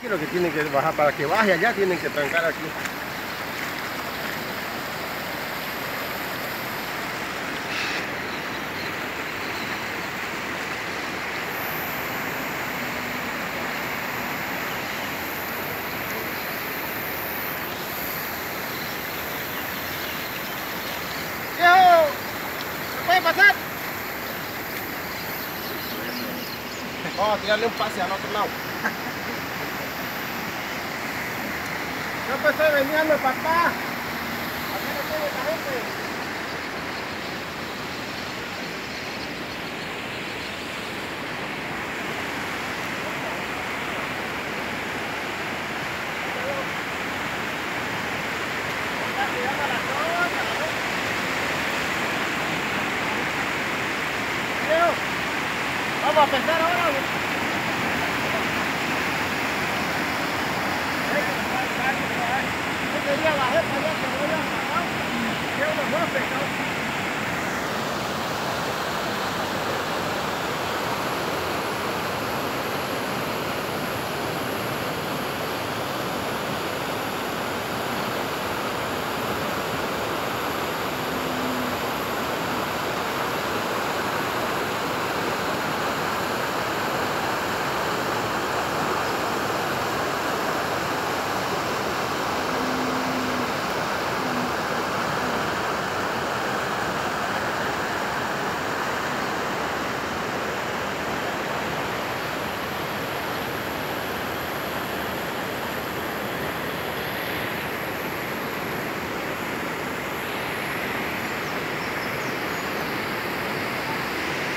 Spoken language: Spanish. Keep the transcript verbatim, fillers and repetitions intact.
Aquí lo que tienen que bajar, para que baje allá tienen que trancar aquí. ¡Viejo! ¿Se puede pasar? Vamos a tirarle un pase al otro lado. Yo pues estoy vendiendo, papá. Aquí no tiene la gente. Vamos a pescar ahora. Yo quería bajar para allá, pero voy a bajar. Yo no voy a pescar.